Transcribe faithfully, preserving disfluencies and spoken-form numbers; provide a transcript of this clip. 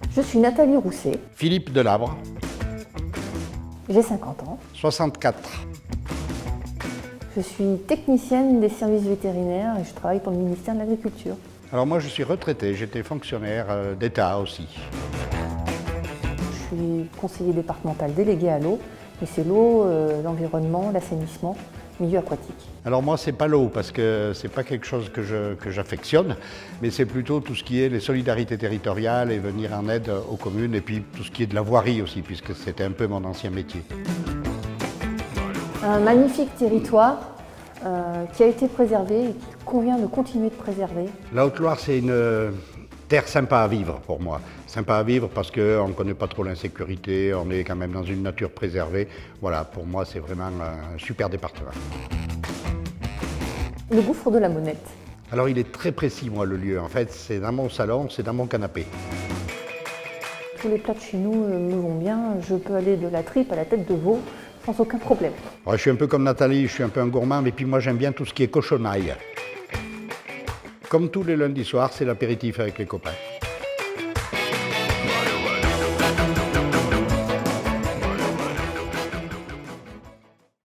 Je suis Nathalie Rousset. Philippe Delabre. J'ai cinquante ans. soixante-quatre. Je suis technicienne des services vétérinaires et je travaille pour le ministère de l'Agriculture. Alors moi je suis retraité, j'étais fonctionnaire d'État aussi. Je suis conseiller départemental délégué à l'eau, mais c'est l'eau, euh, l'environnement, l'assainissement, milieu aquatique. Alors moi c'est pas l'eau parce que c'est pas quelque chose que je, que j'affectionne, mais c'est plutôt tout ce qui est les solidarités territoriales et venir en aide aux communes et puis tout ce qui est de la voirie aussi puisque c'était un peu mon ancien métier. Un magnifique territoire euh, qui a été préservé et qu'il convient de continuer de préserver. La Haute-Loire c'est une terre sympa à vivre pour moi. Sympa à vivre parce qu'on ne connaît pas trop l'insécurité, on est quand même dans une nature préservée. Voilà, pour moi c'est vraiment un super département. Le gouffre de la Monette. Alors il est très précis moi le lieu, en fait c'est dans mon salon, c'est dans mon canapé. Tous les plats de chez nous euh, me vont bien, je peux aller de la tripe à la tête de veau sans aucun problème. Ouais, je suis un peu comme Nathalie, je suis un peu un gourmand, mais puis moi j'aime bien tout ce qui est cochonaille. Comme tous les lundis soirs, c'est l'apéritif avec les copains.